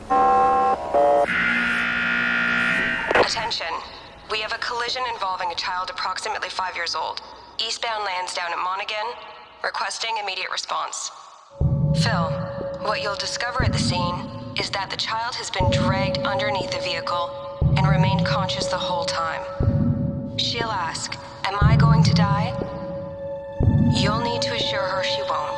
Attention. We have a collision involving a child approximately 5 years old. Eastbound Lansdowne at Monaghan, requesting immediate response. Phil, what you'll discover at the scene is that the child has been dragged underneath the vehicle and remained conscious the whole time. She'll ask, "Am I going to die?" You'll need to assure her she won't.